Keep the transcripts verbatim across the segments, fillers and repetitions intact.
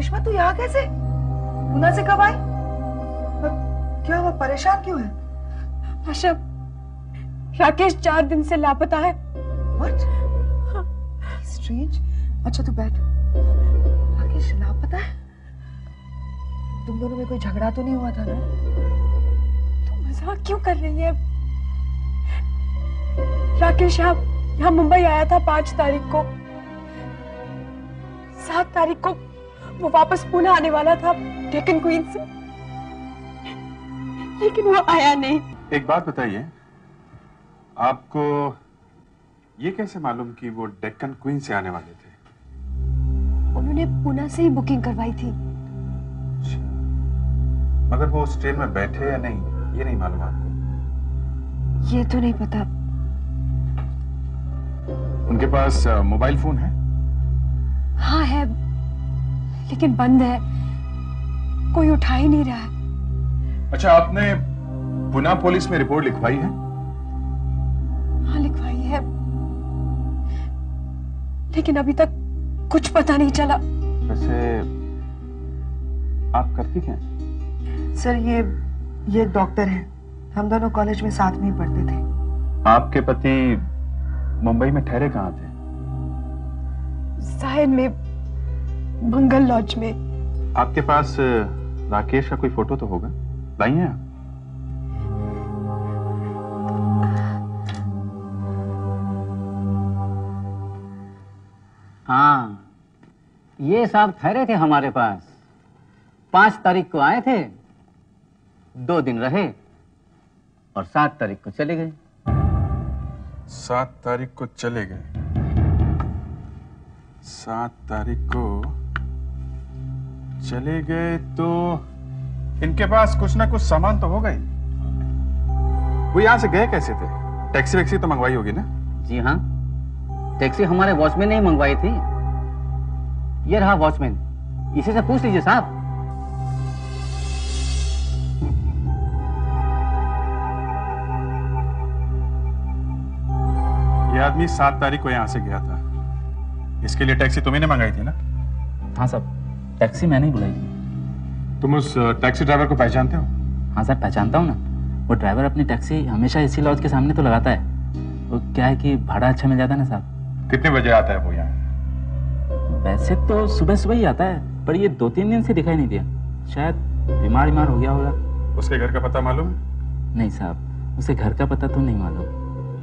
रेशमा तू यहाँ कैसे? पूना से कब आई? क्या हुआ, परेशान क्यों है? आशा, राकेश चार दिन से लापता है। What? Strange. अच्छा तू बैठ। राकेश लापता है? तुम दोनों में कोई झगड़ा तो नहीं हुआ था ना? तुम मजाक क्यों कर रही है? राकेश यहाँ यहाँ मुंबई आया था पांच तारीख को। सात तारीख को वो वापस पुणे आने वाला था डेक्कन क्वीन से, लेकिन वो आया नहीं। एक बात बताइए, आपको ये कैसे मालूम कि वो डेक्कन क्वीन से आने वाले थे? उन्होंने पुणे से ही बुकिंग करवाई थी। मगर वो उस ट्रेन में बैठे या नहीं, ये नहीं मालूम आपको? ये तो नहीं पता। उनके पास मोबाइल फोन है? हाँ है, लेकिन बंद है, कोई उठा ही नहीं रहा है। अच्छा, आपने पुणे पुलिस में रिपोर्ट लिखवाई है? हाँ लिखवाई है, लेकिन अभी तक कुछ पता नहीं चला। वैसे आप करती क्या? सर ये ये एक डॉक्टर है, हम दोनों कॉलेज में साथ में ही पढ़ते थे। आपके पति मुंबई में ठहरे कहाँ थे? साहिल में, मंगल लॉज में। आपके पास राकेश का कोई फोटो तो होगा, लाई हैं आप? हाँ, ये साहब ठहरे थे हमारे पास। पांच तारीख को आए थे, दो दिन रहे और सात तारीख को चले गए। सात तारीख को चले गए। सात तारीख को चले गए तो इनके पास कुछ ना कुछ सामान तो होगा ही। वो यहां से गए कैसे थे? टैक्सी वैक्सी तो मंगवाई होगी ना? जी हाँ, टैक्सी हमारे वॉचमैन ने ही मंगवाई थी। ये रहा वॉचमैन, इसी से पूछ लीजिए साहब। ये आदमी सात तारीख को यहां से गया था, इसके लिए टैक्सी तुम्ही ने मंगाई थी ना? हाँ साहब, टैक्सी मैंने ही बुलाई थी। तुम उस टैक्सी ड्राइवर को पहचानते हो? हाँ सर, पहचानता हूँ ना। वो ड्राइवर अपनी टैक्सी हमेशा इसी लॉज के सामने तो लगाता है। वो क्या है कि भाड़ा अच्छा मिल जाता है ना साहब। कितने बजे आता है वो यहाँ? वैसे तो सुबह सुबह ही आता है, पर ये दो तीन दिन से दिखाई नहीं दिया। शायद बीमार बीमार हो गया होगा। उसके घर का पता मालूम है? नहीं साहब, उसे घर का पता तो नहीं मालूम।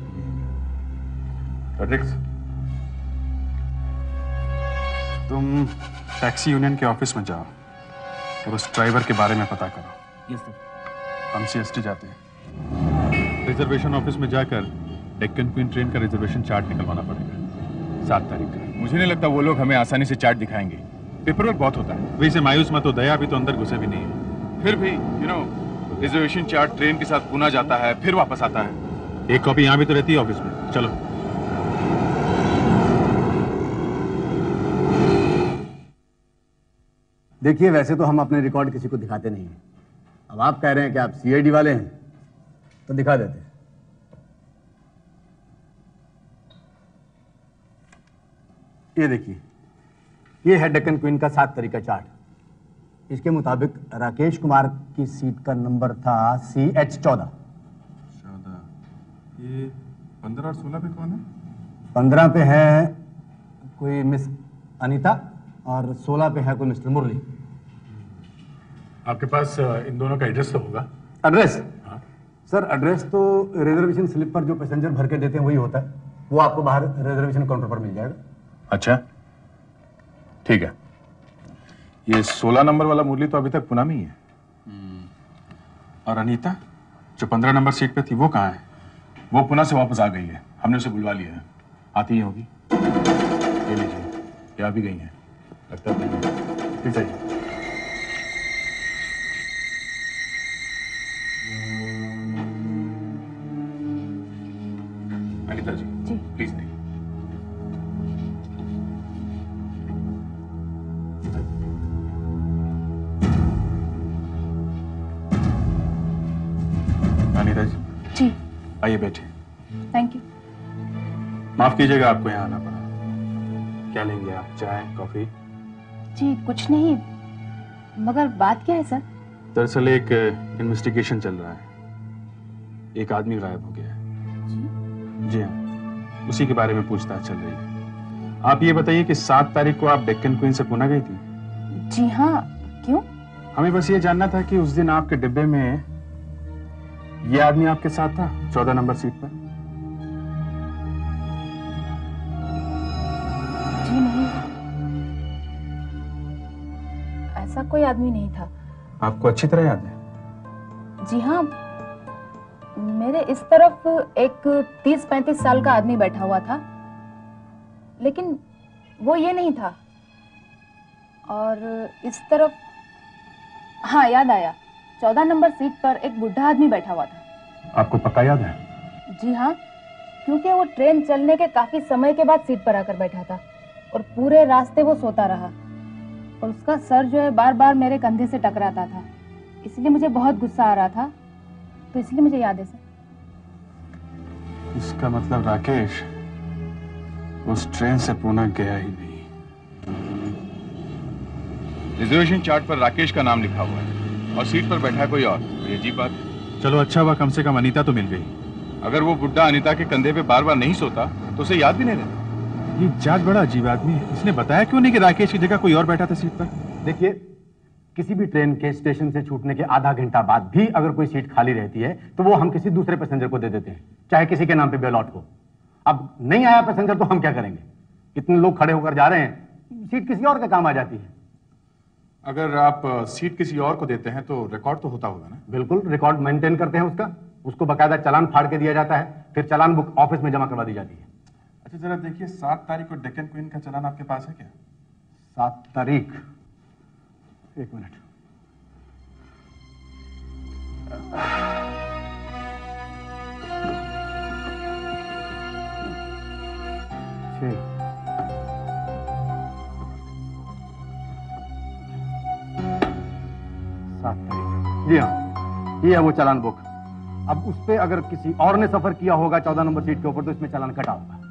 तुम टैक्सी यूनियन के ऑफिस में जाओ और उस ड्राइवर के बारे में पता करो। Yes sir. हम सीएसटी जाते हैं। रिजर्वेशन ऑफिस में जाकर डेक्कन क्वीन ट्रेन का रिजर्वेशन चार्ट निकलवाना पड़ेगा सात तारीख का। मुझे नहीं लगता वो लोग हमें आसानी से चार्ट दिखाएंगे, पेपर वर्क बहुत होता है। वैसे मायूस मत हो, दया भी तो अंदर घुसे भी नहीं है। फिर भी you know reservation chart train के साथ पुणे जाता है, फिर वापस आता है। एक कॉपी यहाँ भी तो रहती है ऑफिस में। चलो। देखिए, वैसे तो हम अपने रिकॉर्ड किसी को दिखाते नहीं हैं। अब आप कह रहे हैं कि आप सीआईडी वाले हैं, तो दिखा देते हैं। ये देखिए, ये है डेक्कन क्वीन का सात तारीख का चार्ट। इसके मुताबिक राकेश कुमार की सीट का नंबर था सी एच चौदह। चौदह। ये पंद्रह और सोलह पे कौन है? पंद्रह पे है कोई मिस अनीता और सोलह पे है कोई मिस्टर मुरली। आपके पास इन दोनों का एड्रेस तो होगा? एड्रेस? हाँ। सर, एड्रेस तो रिजर्वेशन स्लिप पर जो पैसेंजर भर के देते हैं वही होता है। वो आपको बाहर रिजर्वेशन काउंटर पर मिल जाएगा। अच्छा, ठीक है। ये सोलह नंबर वाला मुरली तो अभी तक पुणे में ही है। और अनीता जो पंद्रह नंबर सीट पे थी वो कहाँ है? वो पुणे से वापस आ गई है, हमने उसे बुलवा लिया है। आती ही होगी। ये लीजिए, ये आ भी गई है। लगता है ठीक है। अनीता जी, जी प्लीज नहीं। अनीता जी। जी। आइए बैठे। Thank you. माफ कीजिएगा आपको यहाँ आना पड़ा। क्या लेंगे आप? चाय, कॉफी? जी कुछ नहीं, मगर बात क्या है सर? दरअसल एक इन्वेस्टिगेशन चल रहा है, एक आदमी गायब हो गया है। जी जी हाँ, उसी के बारे में पूछताछ चल रही है। आप ये बताइए कि सात तारीख को आप डेक्कन क्वीन से पुणे गई थी? जी हाँ, क्यों? हमें बस ये जानना था कि उस दिन आपके डिब्बे में ये आदमी आपके साथ था, चौदह नंबर सीट पर? जी नहीं, ऐसा कोई आदमी नहीं था। आपको अच्छी तरह याद है? जी हाँ, मेरे इस तरफ एक तीस पैंतीस साल का आदमी बैठा हुआ था, लेकिन वो ये नहीं था। और इस तरफ, हाँ याद आया, चौदह नंबर सीट पर एक बुढ़ा आदमी बैठा हुआ था। आपको पक्का याद है? जी हाँ, क्योंकि वो ट्रेन चलने के काफी समय के बाद सीट पर आकर बैठा था और पूरे रास्ते वो सोता रहा और उसका सर जो है बार बार मेरे कंधे से टकराता था, इसलिए मुझे बहुत गुस्सा आ रहा था, तो इसलिए मुझे याद है सर। इसका मतलब राकेश उस ट्रेन से पुणे गया ही नहीं। रिजर्वेशन चार्ट पर राकेश का नाम लिखा हुआ है और सीट पर बैठा है कोई और। ये अजीब बात है। चलो अच्छा हुआ कम से कम अनीता तो मिल गई। अगर वो बुड्ढा अनीता के कंधे पे बार बार नहीं सोता तो उसे याद भी नहीं रहता। ये जाट बड़ा अजीब आदमी है, इसने बताया क्यों नहीं कि राकेश की जगह कोई और बैठा था सीट पर? देखिए, किसी भी ट्रेन के स्टेशन से छूटने के आधा घंटा बाद भी अगर कोई सीट खाली रहती है तो वो हम किसी दूसरे पैसेंजर को दे देते हैं, चाहे किसी के नाम पे भी अलॉट हो। अब नहीं आया पैसेंजर तो हम क्या करेंगे? इतने लोग खड़े होकर जा रहे हैं, सीट किसी और के काम आ जाती है। अगर आप सीट किसी और को देते हैं तो रिकॉर्ड तो होता होगा ना? बिल्कुल, रिकॉर्ड मेंटेन करते हैं उसका, उसको बकायदा चालान फाड़ के दिया जाता है, फिर चालान बुक ऑफिस में जमा करवा दी जाती है। अच्छा जरा देखिए, सात तारीख को डेक्कन क्वीन का चालान आपके पास है क्या? सात तारीख, एक मिनट। छह सात तारीख, जी हाँ, ये है वो चालान बुक। अब उस पे अगर किसी और ने सफर किया होगा चौदह नंबर सीट के ऊपर तो इसमें चालान कटा होगा।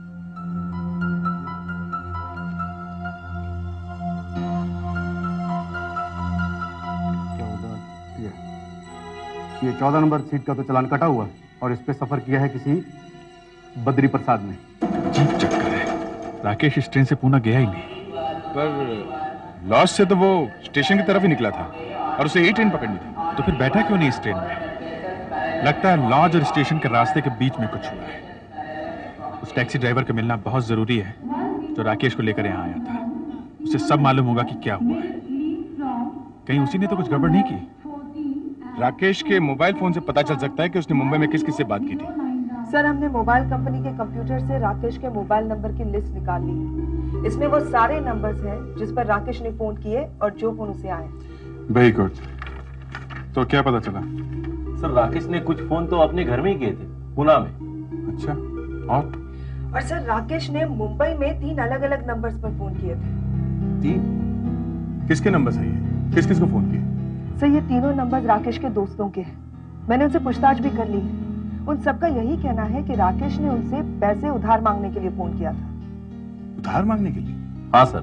ये चौदह नंबर सीट का तो चालान कटा हुआ है और इस पे सफर किया है किसी बद्री प्रसाद ने। अजीब चक्कर है, राकेश इस ट्रेन से पुणे गया ही नहीं। पर लॉस से तो वो स्टेशन की तरफ ही निकला था और उसे यही ट्रेन पकड़नी थी, तो फिर बैठा क्यों नहीं इस ट्रेन में? लगता है लॉज और स्टेशन के रास्ते के बीच में कुछ हुआ है। उस टैक्सी ड्राइवर का मिलना बहुत जरूरी है जो राकेश को लेकर यहाँ आया था। उसे सब मालूम होगा कि क्या हुआ है। कहीं उसी ने तो कुछ गड़बड़ नहीं की? राकेश के मोबाइल फोन से पता चल सकता है कि उसने मुंबई में किस किस से बात की थी। सर, हमने मोबाइल कंपनी के कंप्यूटर से राकेश के मोबाइल नंबर की लिस्ट निकाल ली है। इसमें वो सारे नंबर्स हैं जिस पर राकेश ने फोन किए और जो फोन उसे आए। Very good. तो क्या पता चला? सर, राकेश ने कुछ फोन तो अपने घर में ही किए थे, पुणे में। अच्छा, और? और सर, राकेश ने मुंबई में तीन अलग अलग नंबर्स पर फोन किए थे। तीन? किसके नंबर है ये? किस किस को फोन किए? सर, ये तीनों नंबर राकेश के दोस्तों के हैं। मैंने उनसे पूछताछ भी कर ली है। उन सबका यही कहना है कि राकेश ने उनसे पैसे उधार मांगने के लिए फोन किया था। उधार मांगने के लिए? हाँ सर।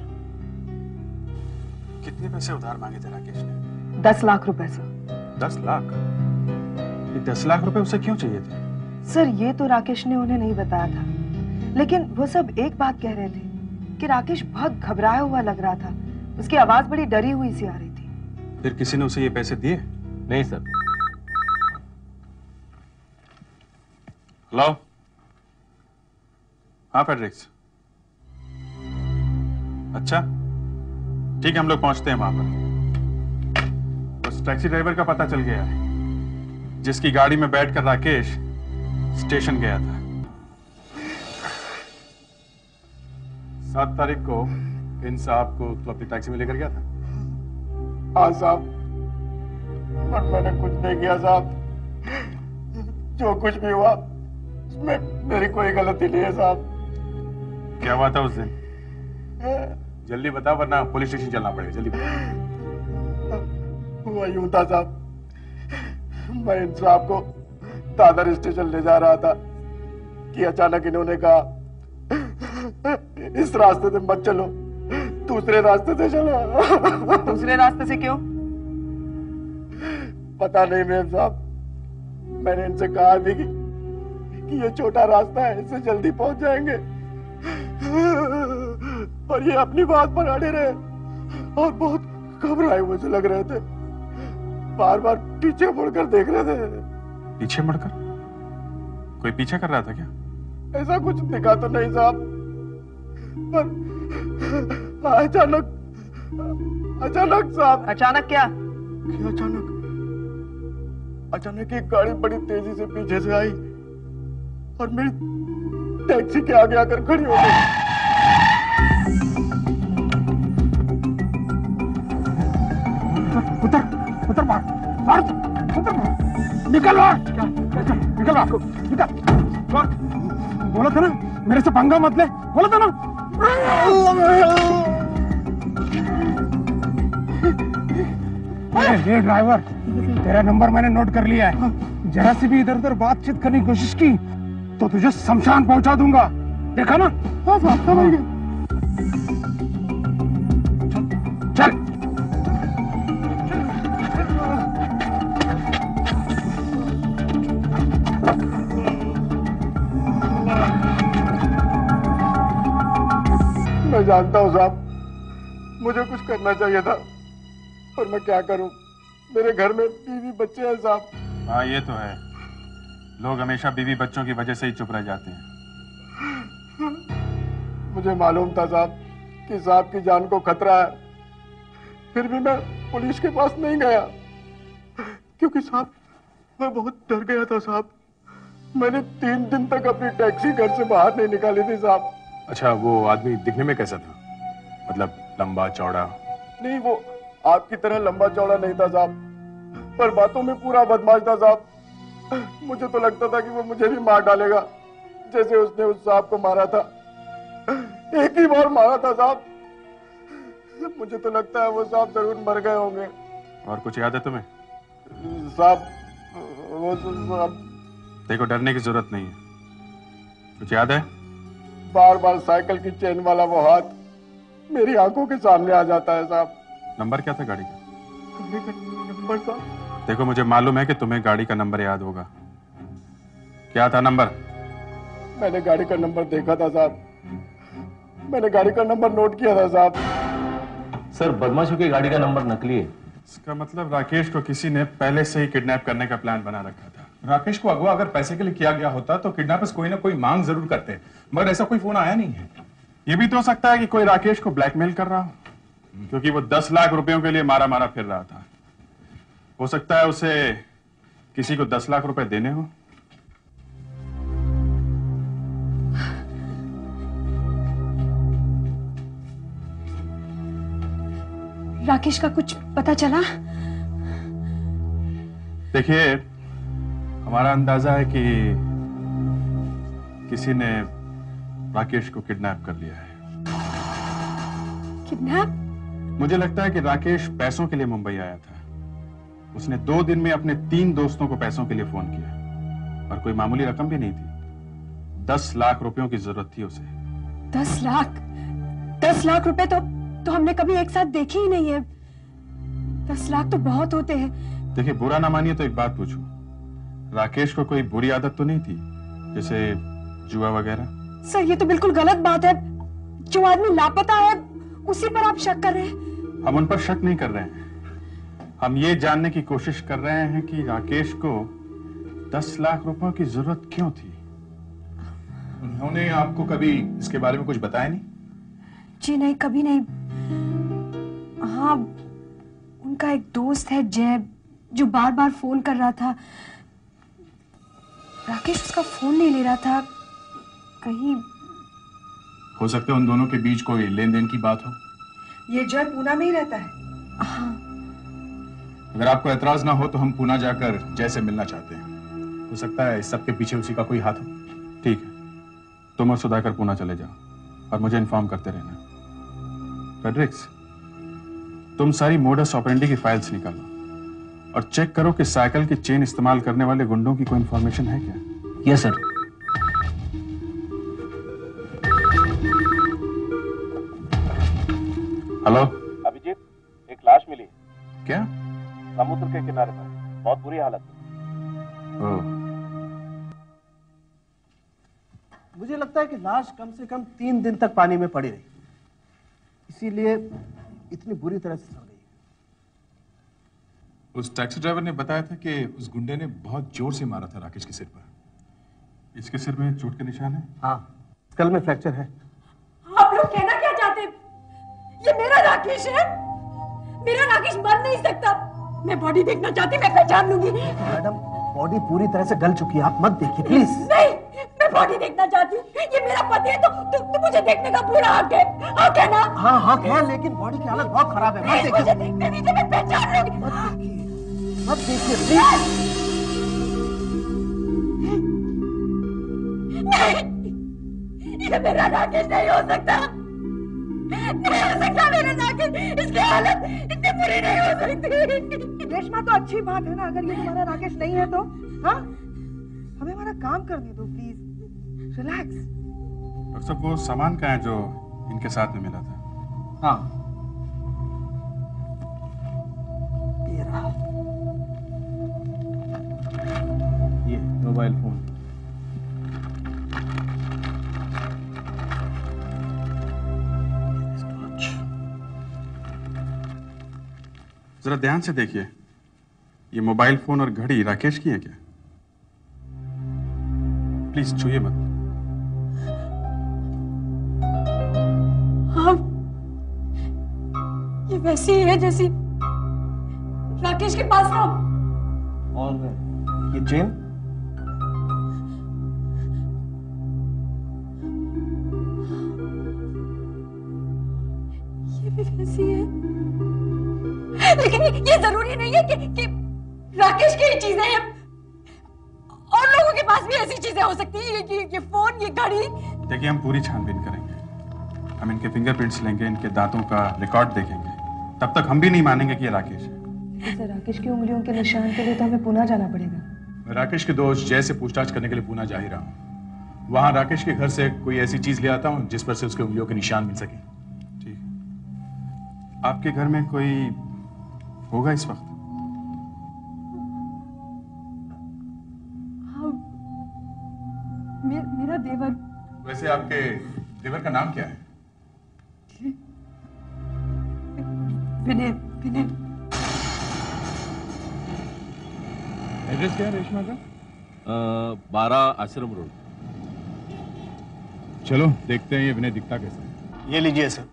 कितने पैसे उधार मांगे थे राकेश ने? दस लाख रुपए सर। दस लाख? ये दस लाख रुपए उसे क्यों चाहिए थे? सर, ये तो राकेश ने उन्हें नहीं बताया था, लेकिन वो सब एक बात कह रहे थे कि राकेश बहुत घबराया हुआ लग रहा था। उसकी आवाज बड़ी डरी हुई सी आ रही थी। फिर किसी ने उसे ये पैसे दिए? नहीं सर। हेलो? हाँ फेडरिक्स। अच्छा ठीक है, हम लोग पहुंचते हैं वहां पर। उस टैक्सी ड्राइवर का पता चल गया है जिसकी गाड़ी में बैठकर राकेश स्टेशन गया था। सात तारीख को इन साहब को तो अपनी टैक्सी में लेकर गया था? हाँ साहब, पर मैंने कुछ नहीं किया साहब। जो कुछ भी हुआ उसमें मेरी कोई गलती नहीं है साहब। क्या हुआ था उस दिन? जल्दी बता वरना पुलिस स्टेशन चलना पड़ेगा। जल्दी बता। हुआ यूं था साहब, मैं इन साहब को दादर स्टेशन ले जा रहा था कि अचानक इन्होंने कहा इस रास्ते से मत चलो, दूसरे रास्ते से चला। दूसरे रास्ते से क्यों? पता नहीं मेम साहब, मैंने इनसे कहा भी कि, कि ये छोटा रास्ता है, इससे जल्दी पहुंच जाएंगे, और ये अपनी बात पर अड़े रहे और बहुत घबराए हुए से लग रहे थे। बार बार पीछे मुड़कर देख रहे थे। पीछे मुड़कर? कोई पीछा कर रहा था क्या? ऐसा कुछ दिखा तो नहीं साहब, पर अचानक अचानक साहब। अचानक क्या? क्या अचानक? अचानक एक गाड़ी बड़ी तेजी से पीछे से आई और मेरी टैक्सी के आगे आकर खड़ी हो गई। उतर उतर बाहर बाहर उतर बाहर, निकल बाहर, निकल बाहर, निकल बाहर। बोला था ना मेरे से पंगा मत ले, बोला था ना। ये ड्राइवर, तेरा नंबर मैंने नोट कर लिया है। जरा सी भी इधर उधर बातचीत करने की कोशिश की तो तुझे शमशान पहुंचा दूंगा, देखा ना? हाँ साहब, समझ गए। चल मैं जानता हूँ साहब, मुझे कुछ करना चाहिए था, पर मैं क्या करूं? मेरे घर में बीवी बच्चे हैं साहब। हाँ ये तो है, लोग हमेशा बीवी बच्चों की वजह से ही चुप रह जाते हैं। मुझे मालूम था साहब कि साहब की जान को खतरा है, फिर भी मैं पुलिस के पास नहीं गया, क्योंकि साहब मैं बहुत डर गया था साहब। मैंने तीन दिन तक अपनी टैक्सी घर से बाहर नहीं निकाली थी साहब। अच्छा, वो आदमी दिखने में कैसा था? मतलब लंबा चौड़ा? नहीं, वो आपकी तरह लंबा चौड़ा नहीं था साहब, पर बातों में पूरा बदमाश था साहब। मुझे तो लगता था कि वो मुझे भी मार डालेगा, जैसे उसने उस साहब को मारा था। एक ही बार मारा था साहब। मुझे तो लगता है वो साहब जरूर मर गए होंगे। और कुछ याद है तुम्हें? साहब वो साहब, देखो डरने की जरूरत नहीं है, कुछ याद है? बार बार साइकिल की चेन वाला वो हाथ मेरी आंखों के सामने आ जाता है साहब। नंबर क्या था गाड़ी का? गाड़ी का नंबर साहब? देखो मुझे मालूम है कि तुम्हें गाड़ी का नंबर याद होगा। क्या था नंबर? मैंने गाड़ी का नंबर देखा था साहब, मैंने गाड़ी का नंबर नोट किया था साहब। सर, बदमाशों की गाड़ी का नंबर नकली है। इसका मतलब राकेश को किसी ने पहले से ही किडनैप करने का प्लान बना रखा था। राकेश को अगवा अगर पैसे के लिए किया गया होता तो किडनैपर्स कोई ना कोई मांग जरूर करते, मगर ऐसा कोई फोन आया नहीं है। ये भी तो हो सकता है कि कोई राकेश को ब्लैकमेल कर रहा हो, क्योंकि वो दस लाख रुपयों के लिए मारा मारा फिर रहा था। हो सकता है उसे किसी को दस लाख रुपए देने हो। राकेश का कुछ पता चला? देखिए, हमारा अंदाजा है कि किसी ने राकेश को किडनैप कर लिया है। किडनैप? मुझे लगता है कि राकेश पैसों के लिए मुंबई आया था। उसने दो दिन में अपने तीन दोस्तों को पैसों के लिए फोन किया, और कोई मामूली रकम भी नहीं थी। दस लाख रुपयों की जरूरत थी उसे। दस लाख? दस लाख रुपए तो तो हमने कभी एक साथ देखे ही नहीं है। दस लाख तो बहुत होते हैं। देखिए, बुरा ना मानिए तो एक बात पूछूं, राकेश को कोई बुरी आदत तो नहीं थी, जैसे जुआ वगैरह? सर, ये तो बिल्कुल गलत बात है। जो आदमी लापता है उसी पर आप शक कर रहे हैं। हम उन पर शक नहीं कर रहे हैं, हम ये जानने की कोशिश कर रहे हैं कि राकेश को दस लाख रुपयों की जरूरत क्यों थी। उन्होंने आपको कभी इसके बारे में कुछ बताया नहीं? जी नहीं, कभी नहीं। हाँ, उनका एक दोस्त है जय, जो बार बार फोन कर रहा था। राकेश उसका फोन नहीं ले रहा था। कहीं हो सकता है उन दोनों के बीच कोई लेन देन की बात हो। ये जय पूना में ही रहता है? हाँ। अगर आपको एतराज ना हो तो हम पूना जाकर जय से मिलना चाहते हैं। हो सकता है इस सब के पीछे उसी का कोई हाथ हो। ठीक है, तुम और सुधाकर पूना चले जाओ और मुझे इन्फॉर्म करते रहना। फेडरिक्स, तुम सारी मोडस ऑपरेंडी की फाइल्स निकालो और चेक करो कि साइकिल की चेन इस्तेमाल करने वाले गुंडों की कोई इंफॉर्मेशन है क्या। Yes sir. हेलो। अभिजीत, एक लाश मिली क्या? समुद्र के किनारे पर, बहुत बुरी हालत है। ओह, मुझे लगता है कि लाश कम से कम तीन दिन तक पानी में पड़ी रही, इसीलिए इतनी बुरी तरह से सड़ गई। उस टैक्सी ड्राइवर ने बताया था कि उस गुंडे ने बहुत जोर से मारा था राकेश के सिर पर। इसके सिर में चोट के निशान है? हाँ, स्कल में फ्रैक्चर है। आप लोग कहना क्या चाहते हैं? ये मेरा राकेश है। मेरा राकेश मर नहीं सकता। मैं बॉडी देखना चाहती, मैं पहचान लूंगी। मैडम, बॉडी पूरी तरह से गल चुकी है, आप मत देखिए प्लीज। नहीं, मैं बॉडी देखना चाहती हूँ। ये मेरा पति है तो, तो, तो मुझे देखने का पूरा हक है। हक है ना? हाँ हक है, लेकिन बॉडी की हालत बहुत खराब है। मत देखिए, मुझे देखने दीजिए, मैं पहचान लूंगी। मत देखिए, मत देखिए प्लीज। नहीं, ये मेरा राकेश नहीं हो सकता। नहीं हो सकता मेरा राकेश। इसकी हालत इतनी बुरी नहीं हो सकती। रेशमा, तो अच्छी बात है ना अगर ये तुम्हारा राकेश नहीं है तो। हाँ, हमें हमारा काम करने दो प्लीज। रिलैक्स। डॉक्टर साहब, वो सामान कहाँ है जो इनके साथ में मिला था? हाँ, ये रहा, ये मोबाइल फोन। जरा ध्यान से देखिए, ये मोबाइल फोन और घड़ी राकेश की है क्या? प्लीज छूइए मत। हाँ, ये वैसी ही है जैसी राकेश के पास था। और ये चेन? ये भी वैसी है, लेकिन ये जरूरी नहीं है कि, कि राकेश की ही चीजें हैं। और लोगों के पास भी ऐसी चीजें हो सकती हैं। ये, ये, ये फोन, ये घड़ी। देखिए, हम पूरी छानबीन करेंगे। हम इनके फिंगरप्रिंट्स लेंगे, इनके दांतों का रिकॉर्ड देखेंगे। तब तक हम भी नहीं मानेंगे कि ये राकेश है। इसे राकेश की उंगलियों के निशान के लिए तो हमें पुणे जाना पड़ेगा। मैं राकेश के दोस्त जय से पूछताछ करने के लिए पुणे जा ही रहा हूँ। वहां राकेश के घर से कोई ऐसी चीज ले आता हूँ जिस पर से उसके उंगलियों के निशान मिल सके। ठीक है। आपके घर में कोई होगा इस वक्त? हाँ, मे, मेरा देवर। वैसे आपके देवर का नाम क्या है? विनय। विनय। एड्रेस क्या है रेशमा का? बारह आश्रम रोड। चलो देखते हैं ये विनय दिखता कैसे है। ये लीजिए सर।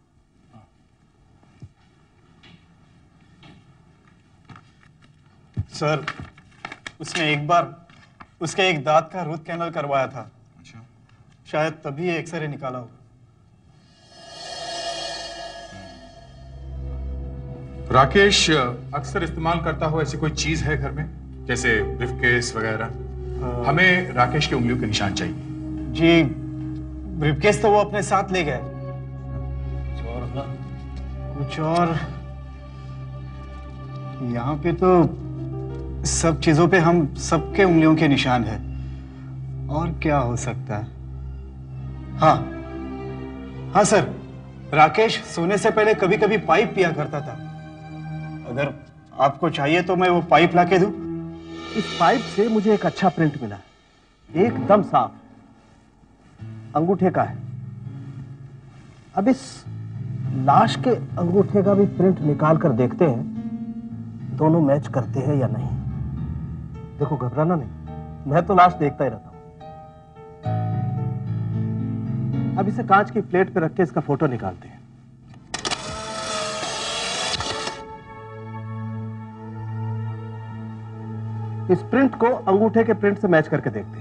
सर, उसने एक बार उसके एक दांत का रूट कैनल करवाया था। अच्छा। शायद तभी एक्सरे निकाला हो। राकेश अक्सर इस्तेमाल करता हो ऐसी कोई चीज है घर में, जैसे ब्रीफकेस वगैरह? हमें राकेश की उंगलियों के निशान चाहिए। जी, ब्रीफकेस तो वो अपने साथ ले गए। कुछ और यहाँ पे तो सब चीजों पे हम सबके उंगलियों के निशान है। और क्या हो सकता है? हाँ हाँ सर, राकेश सोने से पहले कभी कभी पाइप पिया करता था। अगर आपको चाहिए तो मैं वो पाइप लाके दूं। इस पाइप से मुझे एक अच्छा प्रिंट मिला, एकदम साफ, अंगूठे का है। अब इस लाश के अंगूठे का भी प्रिंट निकाल कर देखते हैं, दोनों मैच करते हैं या नहीं। देखो, घबराना नहीं, मैं तो लाश देखता ही रहता हूं। अब इसे कांच की प्लेट पे रख के इसका फोटो निकालते हैं। इस प्रिंट को अंगूठे के प्रिंट से मैच करके देखते हैं।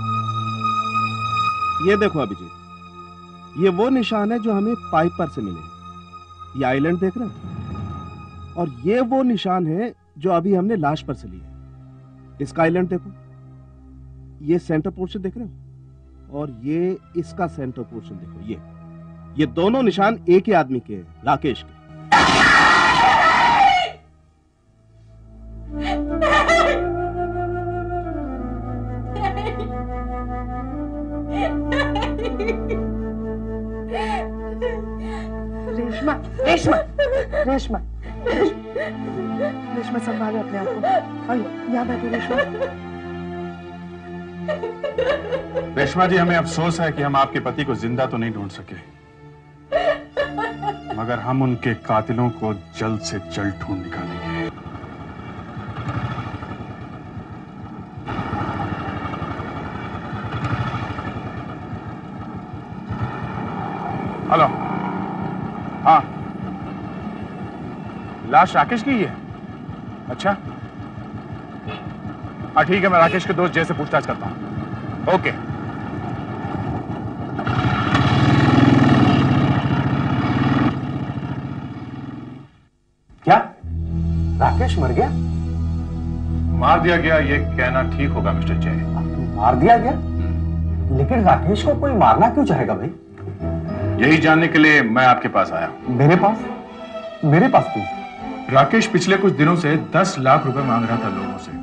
ये देखो अभिजीत, ये वो निशान है जो हमें पाइप पर से मिले। ये आइलैंड देख रहे हो? और ये वो निशान है जो अभी हमने लाश पर से लिए। इसका आइलैंड देखो, ये सेंटर पोर्शन देख रहे हो? और ये इसका सेंटर पोर्शन देखो। ये ये दोनों निशान एक ही आदमी के हैं, राकेश के। रेशमा, रेशमा रेशमा रेशमा रेशमा संभालो अपने आप को। आइए यहाँ बैठो रेशमा। रेशमा जी, हमें अफसोस है कि हम आपके पति को जिंदा तो नहीं ढूंढ सके, मगर हम उनके कातिलों को जल्द से जल्द ढूंढ निकालेंगे। हेलो, हाँ, लाश राकेश की ही है? अच्छा, हाँ ठीक है, मैं राकेश के दोस्त जय से पूछताछ करता हूँ। ओके। क्या राकेश मर गया? मार दिया गया ये कहना ठीक होगा मिस्टर जय। मार दिया गया? लेकिन राकेश को कोई मारना क्यों चाहेगा भाई? यही जानने के लिए मैं आपके पास आया। मेरे पास? मेरे पास क्यों? राकेश पिछले कुछ दिनों से दस लाख रुपए मांग रहा था लोगों से।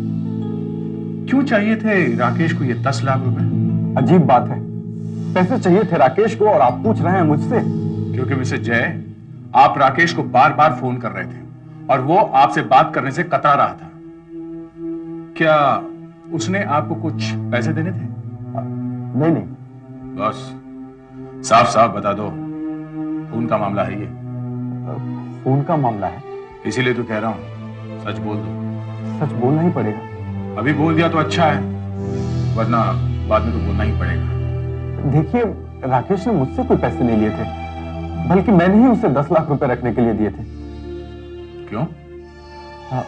क्यों चाहिए थे राकेश को ये दस लाख रुपए? अजीब बात है, पैसे चाहिए थे राकेश को और आप पूछ रहे हैं मुझसे? क्योंकि मिस्टर जय, आप राकेश को बार बार फोन कर रहे थे और वो आपसे बात करने से कतरा रहा था। क्या उसने आपको कुछ पैसे देने थे? नहीं नहीं। बस साफ साफ बता दो, खून का मामला है ये। खून का मामला है? इसीलिए तो कह रहा हूं, सच बोल दो। सच बोलना ही पड़ेगा। अभी बोल दिया तो अच्छा है, वरना बाद में तो बोलना ही पड़ेगा। देखिए, राकेश ने मुझसे कोई पैसे नहीं लिए थे, बल्कि मैंने ही उसे दस लाख रुपए रखने के लिए दिए थे। क्यों? हाँ,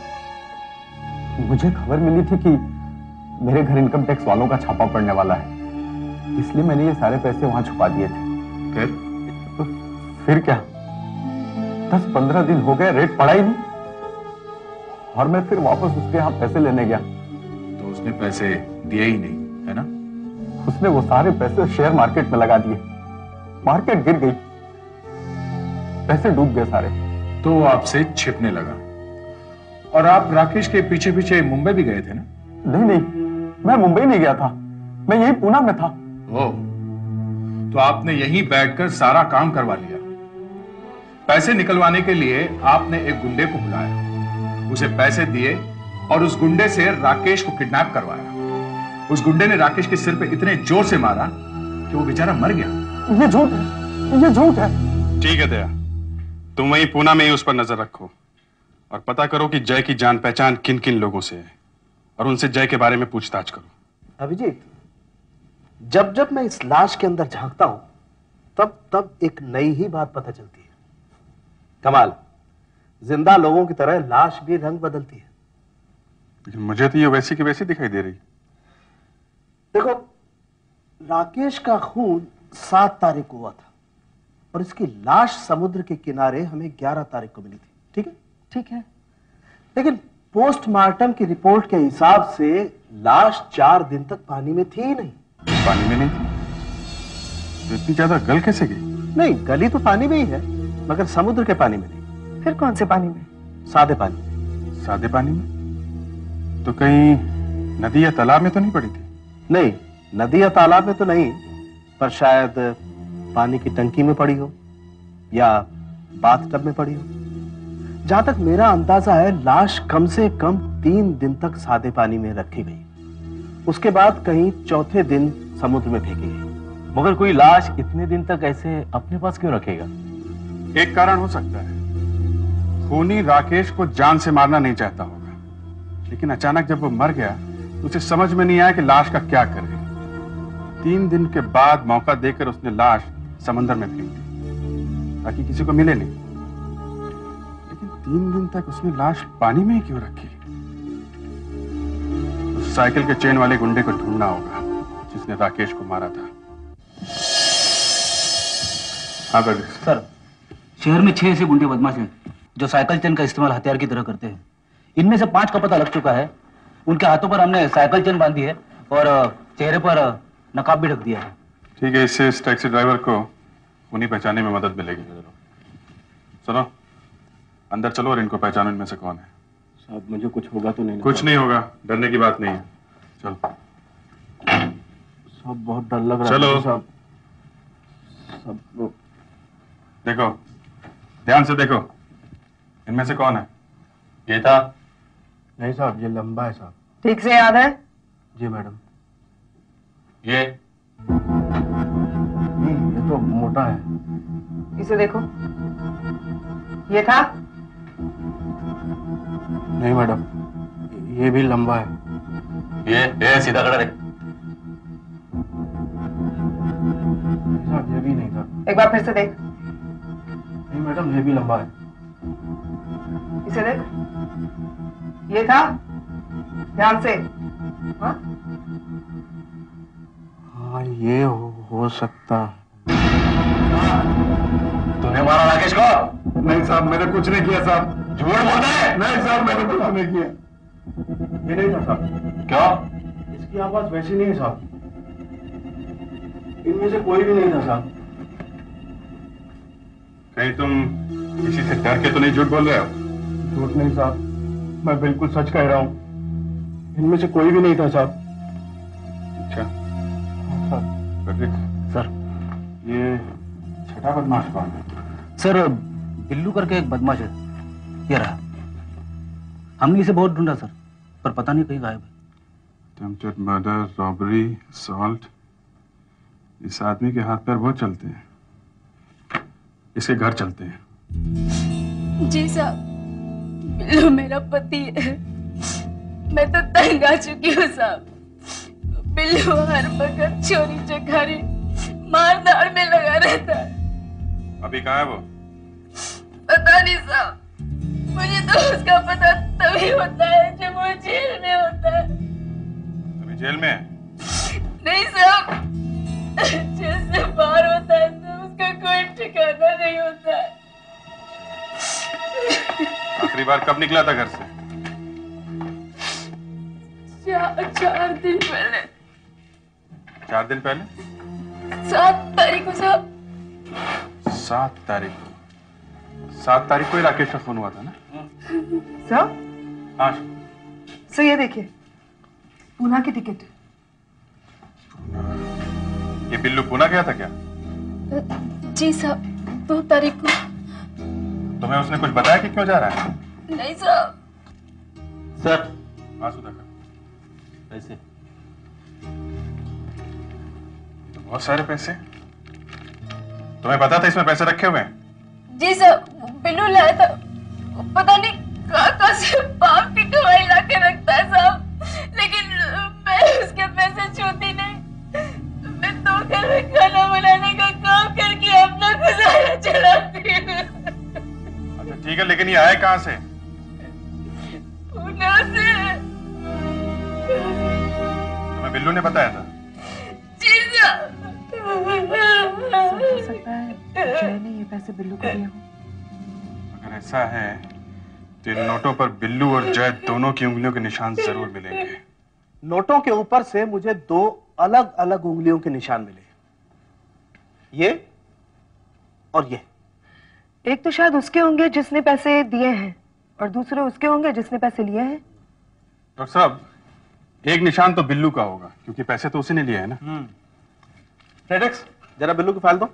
मुझे खबर मिली थी कि मेरे घर इनकम टैक्स वालों का छापा पड़ने वाला है, इसलिए मैंने ये सारे पैसे वहां छुपा दिए थे। फिर? तो फिर क्या, दस पंद्रह दिन हो गए, रेट पड़ा ही नहीं, और मैं फिर वापस उसके यहाँ पैसे लेने गया तो उसने पैसे दिए ही नहीं, है ना? उसने वो सारे पैसे शेयर मार्केट में लगा दिए, मार्केट गिर गई, पैसे डूब गए सारे। तो वो आपसे छिपने लगा और आप राकेश के पीछे पीछे मुंबई भी गए थे ना? नहीं नहीं, मैं मुंबई नहीं गया था, मैं यही पूना में था। ओ, तो आपने यहीं बैठकर सारा काम करवा लिया। पैसे निकलवाने के लिए आपने एक गुंडे को बुलाया, उसे पैसे दिए और उस गुंडे से राकेश को किडनैप करवाया। उस गुंडे ने राकेश के सिर पे इतने जोर से मारा कि वो बेचारा मर गया। ये झूठ है, ये झूठ है। ठीक है दया, तुम वहीं पूना में ही उस पर नजर रखो और पता करो कि जय की जान पहचान किन किन लोगों से है और उनसे जय के बारे में पूछताछ करो। अभिजीत, जब जब मैं इस लाश के अंदर झांकता हूं, तब तब एक नई ही बात पता चलती है। कमाल, जिंदा लोगों की तरह लाश भी रंग बदलती है। लेकिन मुझे तो ये वैसी की वैसी दिखाई दे रही। देखो, राकेश का खून सात तारीख को हुआ था और इसकी लाश समुद्र के किनारे हमें ग्यारह तारीख को मिली थी। ठीक है? ठीक है। लेकिन पोस्टमार्टम की रिपोर्ट के हिसाब से लाश चार दिन तक पानी में थी ही नहीं। पानी में नहीं थी? तो इतनी ज्यादा गल कैसे गई? नहीं, गली तो पानी में ही है, मगर समुद्र के पानी में नहीं। फिर कौन से पानी में? सादे पानी में। सादे पानी में? तो कहीं नदी या तालाब में तो नहीं पड़ी थी? नहीं, नदी या तालाब में तो नहीं, पर शायद पानी की टंकी में पड़ी हो या बाथटब में पड़ी हो। जहां तक मेरा अंदाजा है, लाश कम से कम तीन दिन तक सादे पानी में रखी गई, उसके बाद कहीं चौथे दिन समुद्र में फेंकी गई। मगर कोई लाश इतने दिन तक ऐसे अपने पास क्यों रखेगा? एक कारण हो सकता है, खूनी राकेश को जान से मारना नहीं चाहता होगा, लेकिन अचानक जब वो मर गया तो उसे समझ में नहीं आया कि लाश का क्या करे। तीन दिन के बाद मौका देकर उसने लाश समंदर में फेंक दी ताकि किसी को मिले नहीं। लेकिन तीन दिन तक उसने लाश पानी में ही क्यों रखी? उस साइकिल के चेन वाले गुंडे को ढूंढना होगा जिसने राकेश को मारा था। हाँ सर, शहर में छह ऐसे गुंडे बदमाश हैं जो साइकिल चेन का इस्तेमाल हथियार की तरह करते हैं। इनमें से पांच का पता लग चुका है। उनके हाथों पर हमने साइकिल चेन बांधी है और चेहरे पर नकाब भी ढक दिया है। ठीक है, इससे इस टैक्सी ड्राइवर को उन्हीं पहचानने में मदद मिलेगी। सुनो, अंदर चलो और इनको पहचानो इनमें से कौन है। साहब, मुझे कुछ होगा तो नहीं? कुछ नहीं होगा, डरने की बात नहीं है। चलो सब बहुत डर लग रहा है। चलो साहब, सब देखो, ध्यान से देखो, इनमें से कौन है? ये था। नहीं साहब, ये लंबा है साहब। ठीक से याद है? जी मैडम। ये ये तो मोटा है। इसे देखो, ये था? नहीं मैडम, ये भी लंबा है। ये ये सीधा खड़ा रहे। साहब ये भी नहीं था। एक बार फिर से देख। नहीं मैडम, ये भी लंबा है। इसे देख, ये था? ध्यान से। हाँ, हाँ ये हो, हो सकता है। तूने मारा राकेश को? नहीं साहब, मैंने कुछ नहीं किया साहब। झूठ बोलता है? नहीं साहब, मैंने कुछ नहीं किया। ये नहीं था साहब। क्यों? इसकी आवाज वैसी नहीं है साहब। इनमें से कोई भी नहीं था साहब। कहीं तुम किसी से डर के तो नहीं झूठ बोल रहे हो? झूठ नहीं साहब, मैं बिल्कुल सच कह रहा हूँ। इनमें से कोई भी नहीं था साहब। अच्छा साहब। सर, ये छठा बदमाश कौन है? सर, बिल्लू करके एक बदमाश है, ये रहा। हमने इसे बहुत ढूंढा सर, पर पता नहीं कहीं गायब है। अटेम्प्टेड मर्डर, रॉबरी, असॉल्ट, इस आदमी के हाथ पैर बहुत चलते हैं। इसके घर चलते हैं। जी साहब, बिल्लू मेरा पति है। मैं तो तंग आ चुकी हूँ साहब। बिल्लू हर वक्त चोरी चकारी मार धाड़ में लगा रहता है। अभी कहाँ है वो? पता नहीं साहब, मुझे तो उसका पता तभी होता है जब वो जेल में होता है। अभी जेल में है? नहीं साहब, जेल से बाहर होता है तो उसका कोई ठिकाना नहीं होता है। आखिरी बार कब निकला था घर से? चार चार दिन पहले। चार दिन पहले? सात तारीख को साहब। सात तारीख को? सात तारीख को ही राकेश का खून हुआ था ना? सर? हाँ सर, ये देखिए, पूना की टिकट। ये बिल्लू पूना गया था क्या? जी साहब, दो तारीख को। तुम्हें उसने कुछ बताया कि क्यों जा रहा है? नहीं साहब। सर। हाँ सुधाकर। पैसे। तो बहुत सारे पैसे। तुम्हें पता था इसमें पैसे रखे हुए हैं? जी साहब, बिल्लू लाया था। पता नहीं कहाँ कहाँ से बाप की कमाई ला के रखता है साहब, लेकिन मैं उसके पैसे छूती नहीं। मैं दो घर में खाना बनाने का काम करके अपना गुजारा चलाती हूँ। अच्छा ठीक है, लेकिन ये आए कहाँ से? पूना से। तुम्हें बिल्लू ने बताया था? जी साहब। हो सकता है जय ने ये पैसे बिल्लू को दिए हों। अगर ऐसा है तो इन नोटों पर बिल्लू और जय दोनों की उंगलियों के निशान जरूर मिलेंगे। नोटों के ऊपर से मुझे दो अलग अलग उंगलियों के निशान मिले, ये और ये। एक तो शायद उसके होंगे जिसने पैसे दिए हैं, और दूसरे उसके होंगे जिसने पैसे लिए हैं। डॉक्टर साहब, एक निशान तो बिल्लू का होगा क्योंकि पैसे तो उसी ने लिए हैं ना। फेडेक्स, जरा बिल्लू की फाइल दो।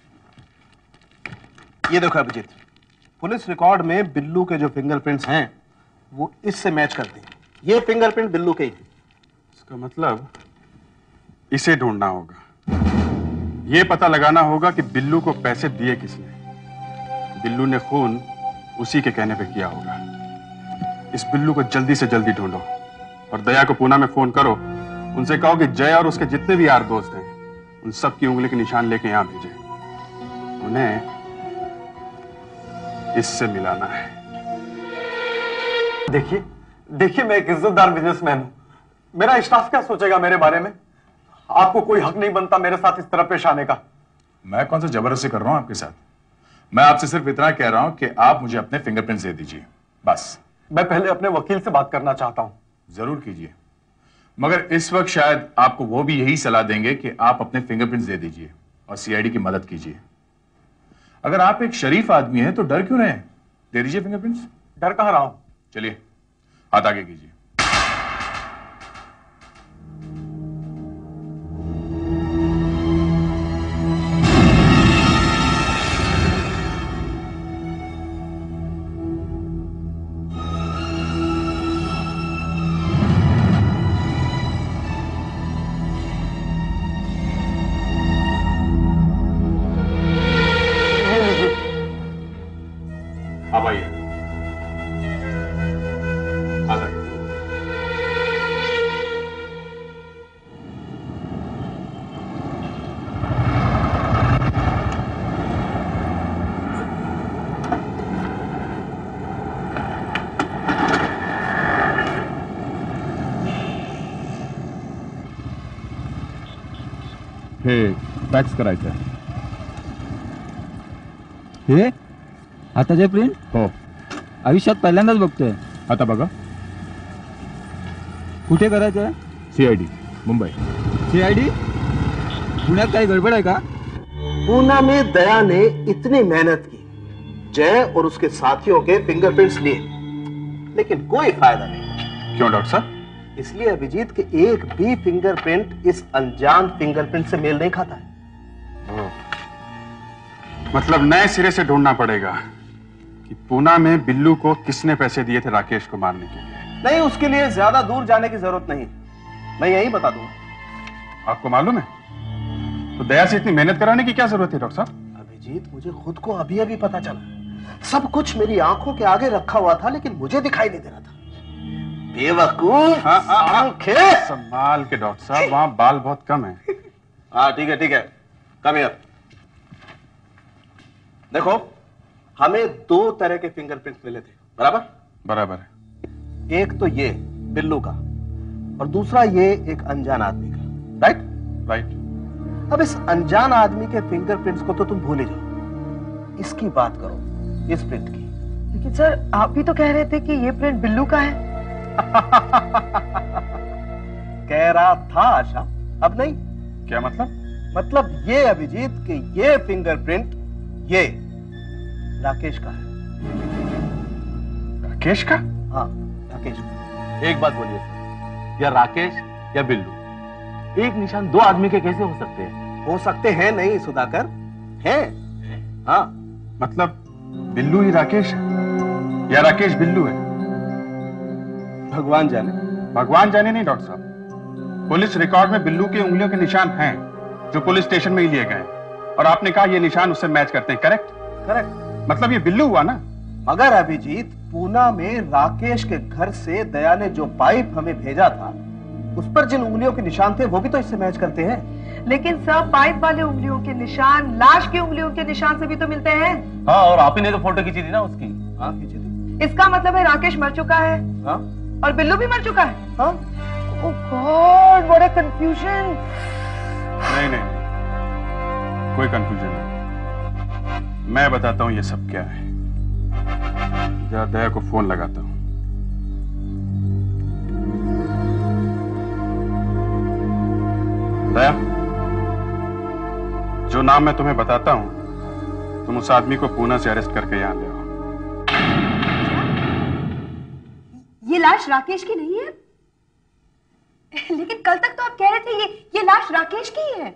ये देखो अभिजीत, पुलिस रिकॉर्ड में बिल्लू के जो फिंगरप्रिंट्स हैं वो इससे मैच करते हैं। ये फिंगरप्रिंट बिल्लू के ही हैं। इसका मतलब इसे ढूंढना होगा। ये पता लगाना होगा कि बिल्लू को पैसे दिए किसने। बिल्लू ने खून उसी के कहने पे किया होगा। इस बिल्लू को जल्दी से जल्दी ढूंढो और दया को पूना में फोन करो। उनसे कहो कि जय और उसके जितने भी यार दोस्त हैं उन सब की उंगली के निशान लेके यहां भेजे। उन्हें इससे मिलाना है। देखिए देखिए, मैं एक इज्जतदार बिजनेसमैन हूं। मेरा स्टाफ क्या सोचेगा मेरे बारे में? आपको कोई हक नहीं बनता मेरे साथ इस तरह पेश आने का। मैं कौन सा जबरदस्ती कर रहा हूं आपके साथ? मैं आपसे सिर्फ इतना कह रहा हूं कि आप मुझे अपने फिंगरप्रिंट्स दे दीजिए, बस। मैं पहले अपने वकील से बात करना चाहता हूं। जरूर कीजिए, मगर इस वक्त शायद आपको वो भी यही सलाह देंगे कि आप अपने फिंगरप्रिंट्स दे दीजिए और सीआईडी की मदद कीजिए। अगर आप एक शरीफ आदमी हैं तो डर क्यों रहे हैं? दे दीजिए फिंगरप्रिंट्स। डर कहां रहा हूं? चलिए हाथ आगे कीजिए। हे फॅक्स करायचं आहे. हे आताचे प्रिंट हो. आयुष्यात पहिल्यांदाच बघतोय. आता बघा. कुठे करायचं आहे? सीआयडी मुंबई. सीआयडी? पुण्यात काही गडबड आहे का? पूना में दया ने इतनी मेहनत की, जय और उसके साथियों के फिंगरप्रिंट्स लिए, लेकिन कोई फायदा नहीं. क्यों डॉक्टर साहब? इसलिए अभिजीत के एक भी फिंगरप्रिंट इस अनजान फिंगरप्रिंट से मेल नहीं खाता है. मतलब नए सिरे से ढूंढना पड़ेगा कि पूना में बिल्लू को किसने पैसे दिए थे राकेश को मारने के लिए. नहीं, उसके लिए ज्यादा दूर जाने की जरूरत नहीं, मैं यही बता दूं. आपको मालूम है? तो दया से इतनी मेहनत कराने की क्या जरूरत है डॉक्टर साहब? अभिजीत, मुझे खुद को अभी अभी पता चला. सब कुछ मेरी आंखों के आगे रखा हुआ था, लेकिन मुझे दिखाई नहीं दे रहा था. बेवकूफ. हाँ, आंखें संभाल के डॉक्टर साहब, वहां बाल बहुत कम है. हाँ ठीक है ठीक है, कम हियर. देखो, हमें दो तरह के फिंगरप्रिंट मिले थे, बराबर? बराबर है. एक तो ये बिल्लू का, और दूसरा ये एक अनजान आदमी का. Right right. अब इस अनजान आदमी के फिंगरप्रिंट्स को तो तुम भूल ही जाओ. इसकी बात करो, इस प्रिंट की. लेकिन सर, आप भी तो कह रहे थे कि ये प्रिंट बिल्लू का है. कह रहा था आशा, अब नहीं. क्या मतलब? मतलब ये अभिजीत कि ये फिंगरप्रिंट ये राकेश का है. राकेश का? हाँ, राकेश का. एक बात बोलिए सर, या राकेश या बिल्लू, एक निशान दो आदमी के कैसे हो सकते हैं? हो सकते हैं नहीं सुधाकर, हैं. हाँ. मतलब बिल्लू ही राकेश है या राकेश बिल्लू है? भगवान जाने. भगवान जाने नहीं डॉक्टर साहब. पुलिस रिकॉर्ड में बिल्लू की उंगलियों के निशान हैं, जो पुलिस स्टेशन में ही लिए गए, और आपने कहा ये निशान उससे मैच करते हैं. करेक्ट? करेक्ट. मतलब ये बिल्लू हुआ ना? मगर अभिजीत, पूना में राकेश के घर से दया ने जो पाइप हमें भेजा था, उस पर जिन उंगलियों के निशान थे वो भी तो इससे मैच करते हैं. लेकिन सर, पाइप वाले उंगलियों के निशान लाश की उंगलियों के निशान से भी तो मिलते हैं. हाँ, और आप ही ने तो फोटो खींची थी ना उसकी. हाँ, खींची थी. इसका मतलब है राकेश मर चुका है. हाँ. और बिल्लू भी मर चुका है. हाँ. Oh god, what a confusion. नहीं नहीं नहीं, कोई कंफ्यूजन नहीं. मैं बताता हूं ये सब क्या है. जरा दया को फोन लगाता हूं. दया, जो नाम मैं तुम्हें बताता हूं, तुम उस आदमी को पूना से अरेस्ट करके यहां ले आओ. ये लाश राकेश की नहीं है? लेकिन कल तक तो आप कह रहे थे ये ये लाश राकेश की ही है.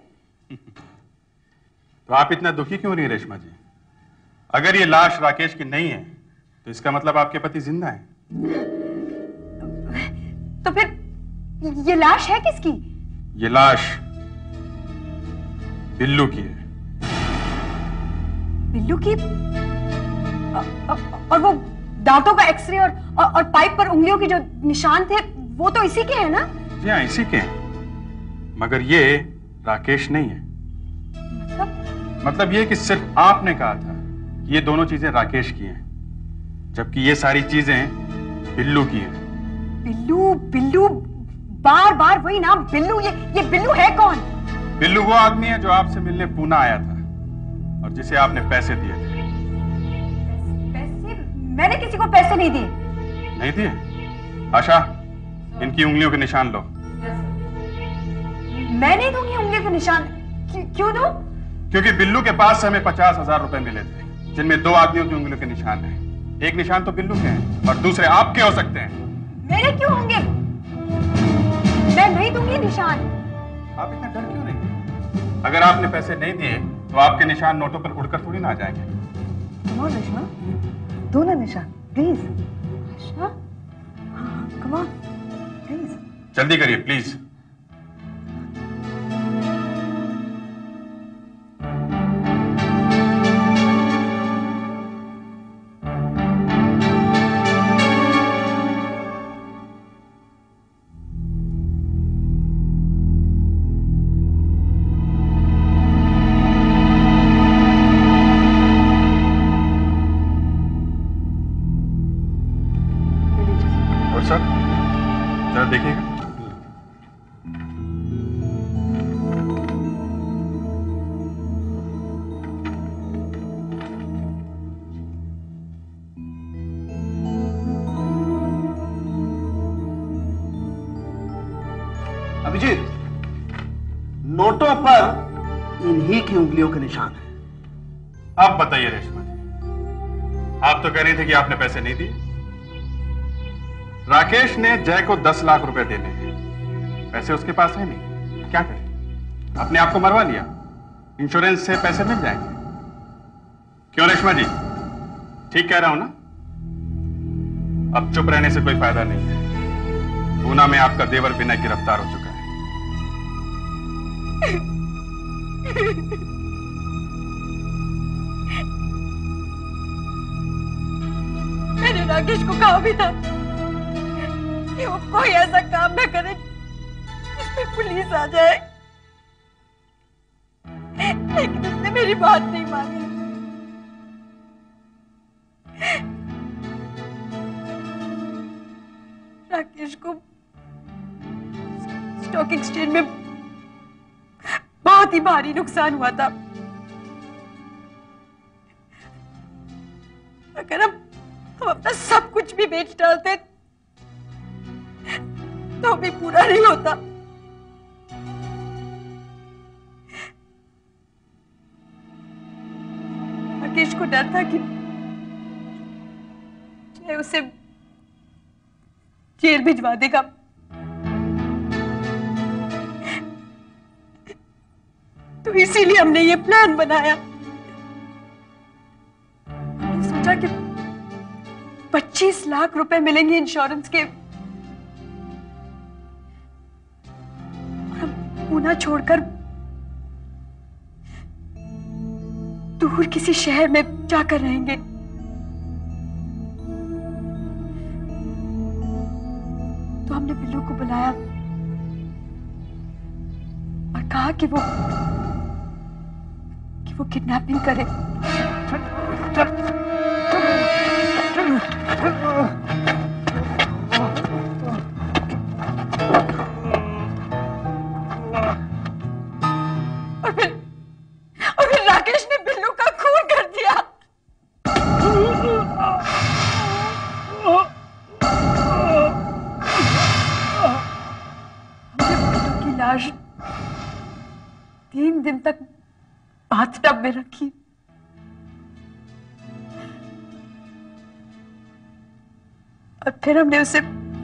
तो आप इतना दुखी क्यों नहीं रेशमा जी? अगर ये लाश राकेश की नहीं है तो इसका मतलब आपके पति जिंदा हैं. तो फिर ये लाश है किसकी? ये लाश बिल्लू की है. बिल्लू की? अ- अ- और वो दांतों का एक्सरे और, और और पाइप पर उंगलियों के जो निशान थे वो तो इसी के हैं ना? जी हाँ, इसी के हैं. मगर ये राकेश नहीं है. मतलब? मतलब ये कि सिर्फ आपने कहा था कि ये दोनों चीजें राकेश की हैं, जबकि ये सारी चीजें बिल्लू की हैं. बिल्लू बिल्लू बार बार वही नाम बिल्लू. ये ये बिल्लू है कौन? बिल्लू वो आदमी है जो आपसे मिलने पूना आया था और जिसे आपने पैसे दिए थे. पैसे? मैंने किसी को पैसे नहीं दिए. नहीं दिए? आशा, इनकी उंगलियों के निशान लो. मैं नहीं दूंगी उंगली के निशान. क्यों क्यों दूं? क्योंकि बिल्लू के पास से हमें पचास हजार रुपए मिले थे, जिनमें दो आदमियों की उंगलियों के निशान हैं. एक निशान तो बिल्लू के हैं और दूसरे आपके हो सकते हैं. मेरे क्यों होंगे? मैं नहीं दूंगी निशान. आप इतना डर क्यों रही? अगर आपने पैसे नहीं दिए तो आपके निशान नोटों पर उड़कर थोड़ी ना आ जाएंगे. कम ऑन रेशमा, दो ना निशान प्लीज. अच्छा, कम ऑन प्लीज. जल्दी करिए प्लीज. और सर, जरा देखिएगा. अभिजीत, नोटों पर इन्हीं की उंगलियों के निशान है। अब बताइए रेशमा जी, आप तो कह रही थे कि आपने पैसे नहीं दिए। राकेश ने जय को दस लाख रुपए देने हैं, पैसे उसके पास है नहीं, क्या करें? अपने आप को मरवा लिया, इंश्योरेंस से पैसे मिल जाएंगे। क्यों रेशमा जी, ठीक कह रहा हूं ना? अब चुप रहने से कोई फायदा नहीं है। पूना में आपका देवर विनय गिरफ्तार हो चुका है। मैंने राकेश को कहा भी था कि वो कोई ऐसा काम न करे जिसमें पुलिस आ जाए, लेकिन उसने मेरी बात नहीं मानी। राकेश को स्टॉक एक्सचेंज में बहुत ही भारी नुकसान हुआ था। अगर हम हम अपना सब कुछ भी बेच डालते तो भी पूरा नहीं होता। राकेश को डर था कि जय उसे जेल भिजवा देगा। तो इसीलिए हमने ये प्लान बनाया। हमने सोचा कि पच्चीस लाख रुपए मिलेंगे इंश्योरेंस के, और हम पूना छोड़कर दूर किसी शहर में जाकर रहेंगे। तो हमने बिल्लू को बुलाया और कहा कि वो कि वो किडनैपिंग करे। और फिर और फिर राकेश ने बिल्लू का खून कर दिया। हमने बिल्लू की लाश तीन दिन तक बाथटब में रखी। और फिर हमने उसे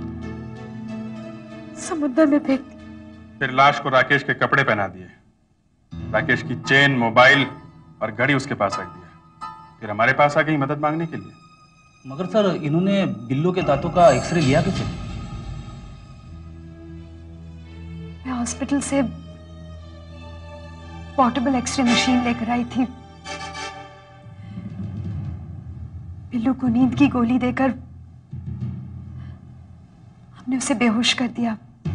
समुद्र में फेंक दिया। फिर लाश को राकेश के कपड़े पहना दिए, राकेश की चेन, मोबाइल और घड़ी उसके पास रख दिया। फिर हमारे पास आ गई मदद मांगने के लिए। मगर सर, इन्होंने बिल्लू के दांतों का एक्सरे लिया कैसे? मैं हॉस्पिटल से पोर्टेबल एक्सरे मशीन लेकर आई थी। बिल्लू को नींद की गोली देकर हमने उसे बेहोश कर दिया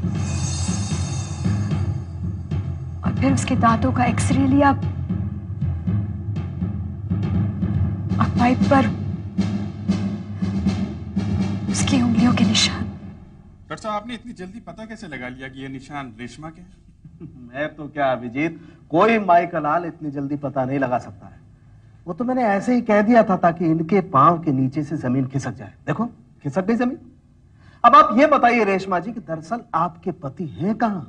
और फिर उसके दांतों का एक्सरे लिया और पाइप पर उसकी उंगलियों के निशान। डॉक्टर साहब, आपने इतनी जल्दी पता कैसे लगा लिया कि ये निशान रेशमा के हैं? मैं तो क्या अभिजीत, कोई माई का लाल इतनी जल्दी पता नहीं लगा सकता है। वो तो मैंने ऐसे ही कह दिया था ताकि इनके पांव के नीचे से जमीन खिसक जाए। देखो खिसक गई जमीन। अब आप ये बताइए रेशमा जी कि दरअसल आपके पति हैं कहां?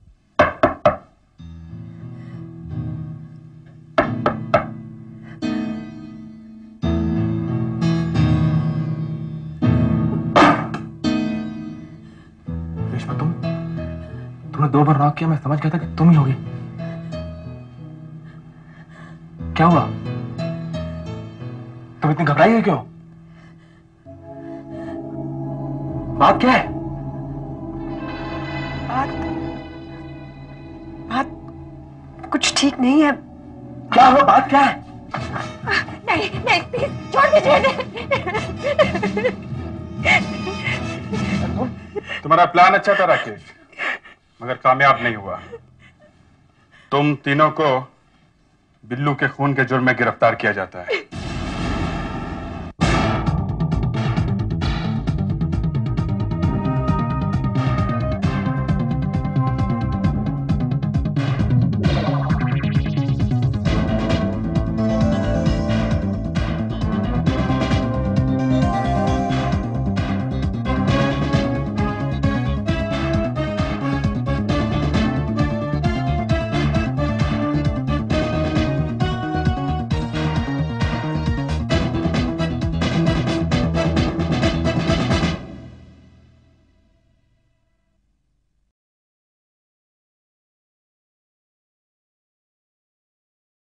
रेशमा, तुम तुमने दो बार नॉक किया, मैं समझ गया था कि तुम ही होगी। क्या हुआ? तुम इतनी घबराई है क्यों? बात क्या है? बात बात कुछ ठीक नहीं है। क्या हुआ? बात क्या है? नहीं नहीं प्लीज छोड़ दीजिए। तुम्हारा प्लान अच्छा था राकेश, मगर कामयाब नहीं हुआ। तुम तीनों को बिल्लू के खून के जुर्म में गिरफ्तार किया जाता है।